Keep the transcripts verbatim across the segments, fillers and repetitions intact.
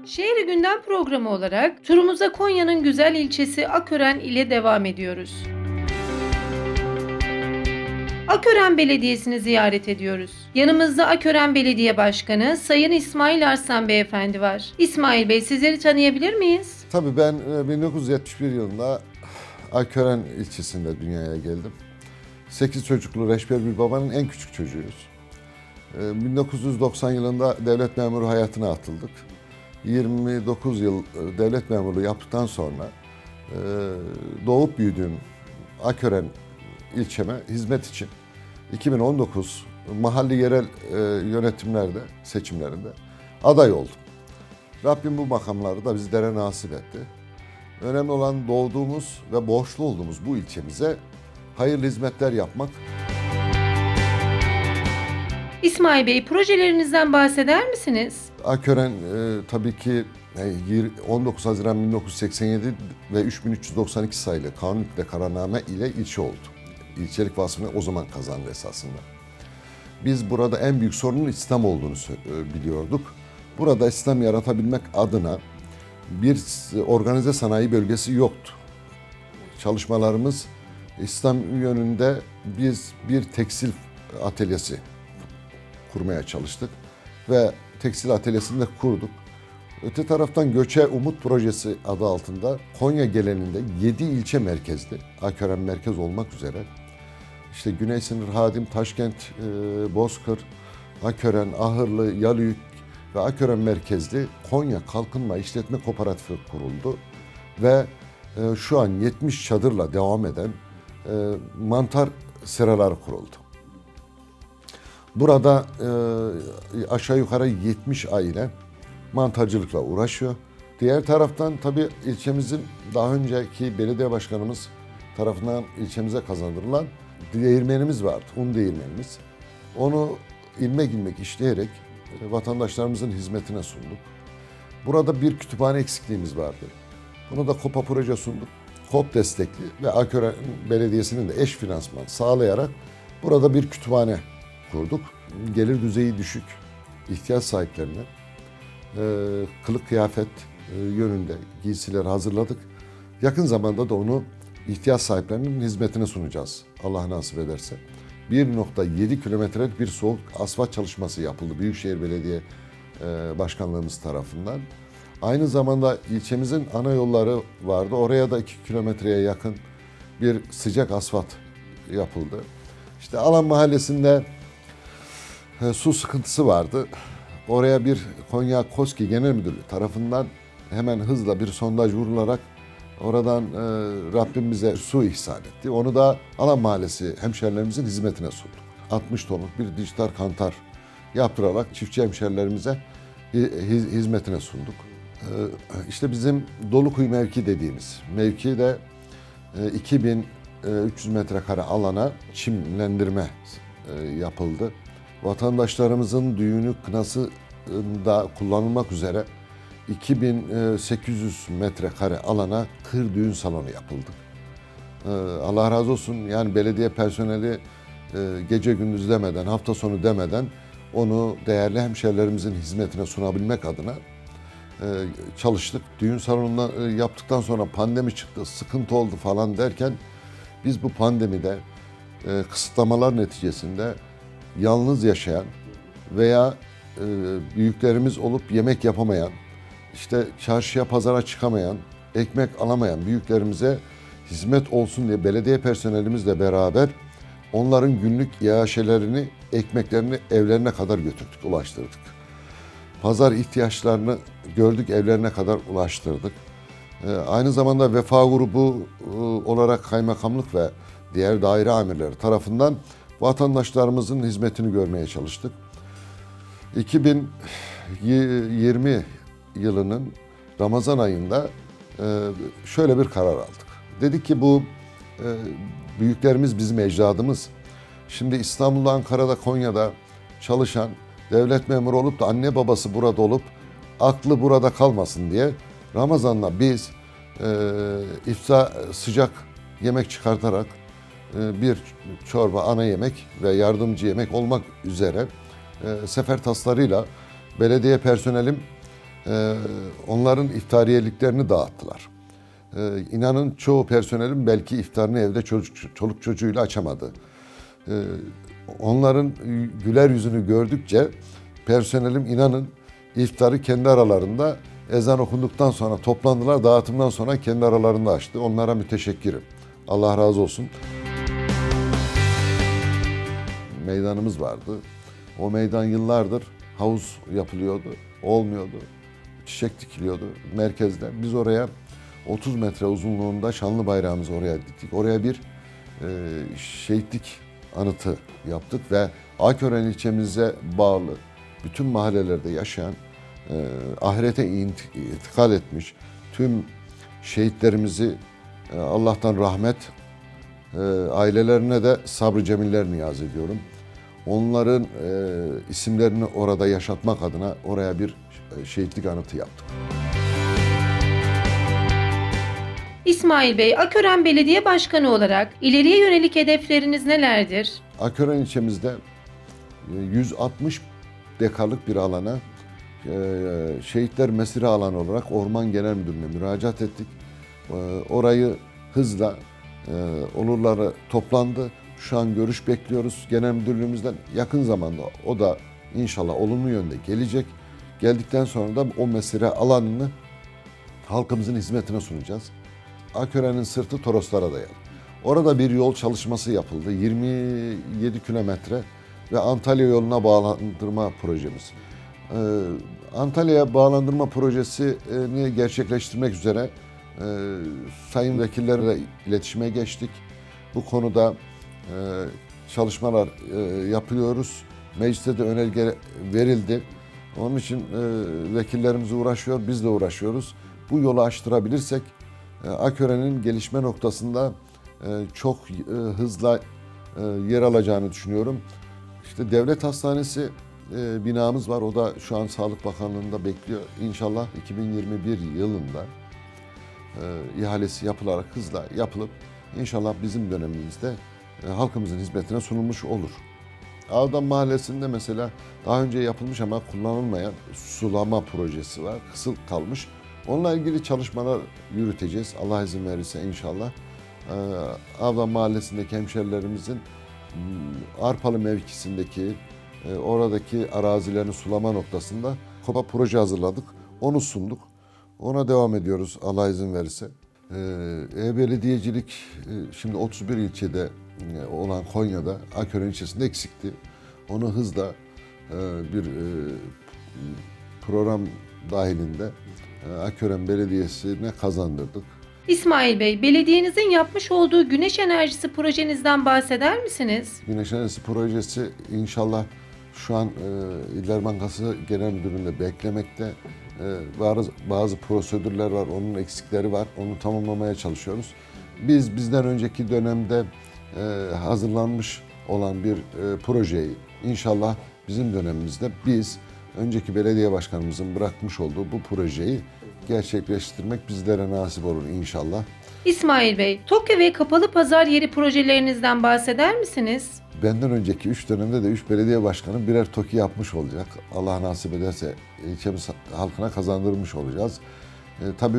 Şehri Gündem programı olarak turumuza Konya'nın güzel ilçesi Akören ile devam ediyoruz. Akören Belediyesi'ni ziyaret ediyoruz. Yanımızda Akören Belediye Başkanı Sayın İsmail Arslan Beyefendi var. İsmail Bey, sizleri tanıyabilir miyiz? Tabii ben bin dokuz yüz yetmiş bir yılında Akören ilçesinde dünyaya geldim. sekiz çocuklu reşber bir babanın en küçük çocuğuyuz. bin dokuz yüz doksan yılında devlet memuru hayatına atıldık. yirmi dokuz yıl devlet memurluğu yaptıktan sonra doğup büyüdüğüm Akören ilçeme hizmet için iki bin on dokuz mahalli yerel yönetimlerde, seçimlerinde aday oldum. Rabbim bu makamları da bizlere nasip etti. Önemli olan doğduğumuz ve borçlu olduğumuz bu ilçemize hayırlı hizmetler yapmak. İsmail Bey, projelerinizden bahseder misiniz? Akören e, tabii ki on dokuz Haziran bin dokuz yüz seksen yedi ve üç bin üç yüz doksan iki sayılı kanun hükmünde kararname ile ilçe oldu. İlçelik vasfını o zaman kazandı esasında. Biz burada en büyük sorunun İslam olduğunu biliyorduk. Burada İslam yaratabilmek adına bir organize sanayi bölgesi yoktu. Çalışmalarımız İslam yönünde biz bir tekstil atölyesi kurmaya çalıştık ve tekstil atölyesini de kurduk. Öte taraftan Göçe Umut Projesi adı altında Konya genelinde yedi ilçe merkezli, Akören merkez olmak üzere, işte Güney Sınır, Hadim, Taşkent, Bozkır, Akören, Ahırlı, Yalıyük ve Akören merkezli Konya Kalkınma İşletme Kooperatifi kuruldu ve şu an yetmiş çadırla devam eden mantar seraları kuruldu. Burada aşağı yukarı yetmiş aile mantarcılıkla uğraşıyor. Diğer taraftan tabii ilçemizin daha önceki belediye başkanımız tarafından ilçemize kazandırılan değirmenimiz vardı, un değirmenimiz. Onu ilmek ilmek işleyerek vatandaşlarımızın hizmetine sunduk. Burada bir kütüphane eksikliğimiz vardı. Bunu da KOPA proje sunduk. KOP destekli ve Akören Belediyesi'nin de eş finansman sağlayarak burada bir kütüphane kurduk. Gelir düzeyi düşük ihtiyaç sahiplerine e, kılık kıyafet e, yönünde giysiler hazırladık. Yakın zamanda da onu ihtiyaç sahiplerinin hizmetine sunacağız. Allah nasip ederse. bir nokta yedi kilometrelik bir soğuk asfalt çalışması yapıldı Büyükşehir Belediye e, Başkanlığımız tarafından. Aynı zamanda ilçemizin ana yolları vardı. Oraya da iki kilometreye yakın bir sıcak asfalt yapıldı. İşte Alan Mahallesi'nde e, su sıkıntısı vardı. Oraya bir Konya KOSGİ Genel Müdürlüğü tarafından hemen hızla bir sondaj vurularak oradan e, Rabbim bize su ihsan etti. Onu da Alan Mahallesi hemşerilerimizin hizmetine sunduk. altmış tonluk bir dijital kantar yaptırarak çiftçi hemşerilerimize hizmetine sunduk. E, işte bizim Dolukuyu mevki dediğimiz mevki de e, iki bin üç yüz metrekare alana çimlendirme e, yapıldı. Vatandaşlarımızın düğünü, kınası da kullanılmak üzere iki bin sekiz yüz metrekare alana kır düğün salonu yapıldı. Allah razı olsun, yani belediye personeli gece gündüz demeden, hafta sonu demeden onu değerli hemşerilerimizin hizmetine sunabilmek adına çalıştık. Düğün salonunu yaptıktan sonra pandemi çıktı, sıkıntı oldu falan derken biz bu pandemide kısıtlamalar neticesinde yalnız yaşayan veya büyüklerimiz olup yemek yapamayan, İşte çarşıya, pazara çıkamayan, ekmek alamayan büyüklerimize hizmet olsun diye belediye personelimizle beraber onların günlük iaşelerini, ekmeklerini evlerine kadar götürdük, ulaştırdık. Pazar ihtiyaçlarını gördük, evlerine kadar ulaştırdık. Aynı zamanda Vefa Grubu olarak kaymakamlık ve diğer daire amirleri tarafından vatandaşlarımızın hizmetini görmeye çalıştık. iki bin yirmi yılının Ramazan ayında şöyle bir karar aldık. Dedik ki bu büyüklerimiz bizim ecdadımız. Şimdi İstanbul'da, Ankara'da, Konya'da çalışan devlet memuru olup da anne babası burada olup aklı burada kalmasın diye Ramazan'da biz iftar sıcak yemek çıkartarak bir çorba, ana yemek ve yardımcı yemek olmak üzere sefer taslarıyla belediye personelim e, onların iftariyeliklerini dağıttılar. E, inanın çoğu personelin belki iftarını evde çocuk, çoluk çocuğuyla açamadı. E, onların güler yüzünü gördükçe personelim inanın iftarı kendi aralarında ezan okunduktan sonra toplandılar, dağıtımdan sonra kendi aralarında açtı. Onlara müteşekkirim. Allah razı olsun. Meydanımız vardı. O meydan yıllardır havuz yapılıyordu, olmuyordu. Çiçek dikiliyordu merkezde. Biz oraya otuz metre uzunluğunda şanlı bayrağımızı oraya diktik. Oraya bir e, şehitlik anıtı yaptık ve Akören ilçemize bağlı bütün mahallelerde yaşayan, e, ahirete intikal etmiş tüm şehitlerimizi e, Allah'tan rahmet, e, ailelerine de sabrı cemiller niyaz ediyorum. Onların e, isimlerini orada yaşatmak adına oraya bir şehitlik anıtı yaptık. İsmail Bey, Akören Belediye Başkanı olarak ileriye yönelik hedefleriniz nelerdir? Akören ilçemizde yüz altmış dekarlık bir alana Şehitler Mesire alanı olarak Orman Genel Müdürlüğü'ne müracaat ettik. Orayı hızla olurları toplandı. Şu an görüş bekliyoruz genel müdürlüğümüzden. Yakın zamanda o da inşallah olumlu yönde gelecek. Geldikten sonra da o mesire alanını halkımızın hizmetine sunacağız. Akören'in sırtı Toroslara dayalı. Orada bir yol çalışması yapıldı. yirmi yedi kilometre ve Antalya yoluna bağlandırma projemiz. Ee, Antalya'ya bağlandırma projesini gerçekleştirmek üzere e, sayın vekillerle iletişime geçtik. Bu konuda e, çalışmalar e, yapıyoruz. Mecliste de önerge verildi. Onun için e, vekillerimiz uğraşıyor, biz de uğraşıyoruz. Bu yolu açtırabilirsek e, Akören'in gelişme noktasında e, çok e, hızla e, yer alacağını düşünüyorum. İşte devlet hastanesi e, binamız var. O da şu an Sağlık Bakanlığı'nda bekliyor. İnşallah iki bin yirmi bir yılında e, ihalesi yapılarak hızla yapılıp inşallah bizim dönemimizde e, halkımızın hizmetine sunulmuş olur. Ağdam Mahallesi'nde mesela daha önce yapılmış ama kullanılmayan sulama projesi var. Kısıl kalmış. Onunla ilgili çalışmalar yürüteceğiz. Allah izin verirse inşallah. Ee, Ağdam Mahallesi'ndeki hemşerilerimizin Arpalı mevkisindeki e, oradaki arazilerini sulama noktasında kopa proje hazırladık. Onu sunduk. Ona devam ediyoruz Allah izin verirse. Ee, E-belediyecilik e, şimdi otuz bir ilçede olan Konya'da Akören ilçesinde eksikti. Onu hızla e, bir e, program dahilinde e, Akören Belediyesi'ne kazandırdık. İsmail Bey, belediyenizin yapmış olduğu güneş enerjisi projenizden bahseder misiniz? Güneş enerjisi projesi inşallah şu an e, İller Bankası Genel Müdürlüğü'nde beklemekte. E, bazı, bazı prosedürler var, onun eksikleri var. Onu tamamlamaya çalışıyoruz. Biz bizden önceki dönemde e, hazırlanmış olan bir e, projeyi inşallah bizim dönemimizde biz önceki belediye başkanımızın bırakmış olduğu bu projeyi gerçekleştirmek bizlere nasip olur inşallah. İsmail Bey, Tokyo ve kapalı pazar yeri projelerinizden bahseder misiniz? Benden önceki üç dönemde de üç belediye başkanı birer TOKİ yapmış olacak. Allah nasip ederse ilçemiz halkına kazandırmış olacağız. E, tabii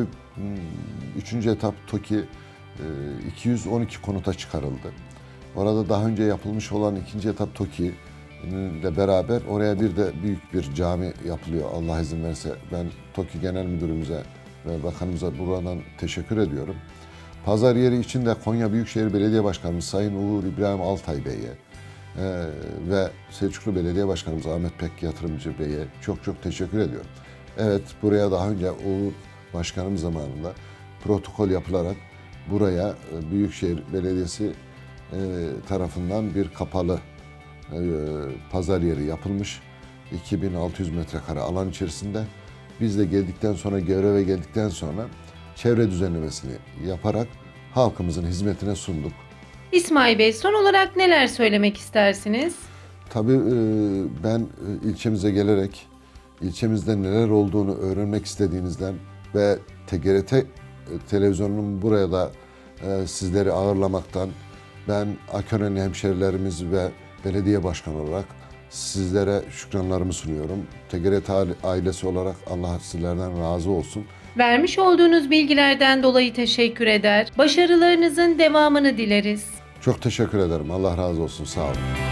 üçüncü etap TOKİ e, iki yüz on iki konuta çıkarıldı. Orada daha önce yapılmış olan ikinci etap TOKİ ile beraber oraya bir de büyük bir cami yapılıyor Allah izin verirse. Ben TOKİ Genel Müdürümüze ve Bakanımıza buradan teşekkür ediyorum. Pazar yeri için de Konya Büyükşehir Belediye Başkanımız Sayın Uğur İbrahim Altay Bey'e e, ve Selçuklu Belediye Başkanımız Ahmet Pek Yatırımcı Bey'e çok çok teşekkür ediyorum. Evet, buraya daha önce Uğur Başkanım zamanında protokol yapılarak buraya e, Büyükşehir Belediyesi e, tarafından bir kapalı e, pazar yeri yapılmış. iki bin altı yüz metrekare alan içerisinde. Biz de geldikten sonra, göreve geldikten sonra çevre düzenlemesini yaparak halkımızın hizmetine sunduk. İsmail Bey, son olarak neler söylemek istersiniz? Tabii ben ilçemize gelerek ilçemizde neler olduğunu öğrenmek istediğinizden ve T G R T televizyonunun buraya da sizleri ağırlamaktan ben Akörenli hemşerilerimiz ve belediye başkanı olarak sizlere şükranlarımı sunuyorum. T G R T ailesi olarak Allah sizlerden razı olsun. Vermiş olduğunuz bilgilerden dolayı teşekkür eder. Başarılarınızın devamını dileriz. Çok teşekkür ederim. Allah razı olsun. Sağ olun.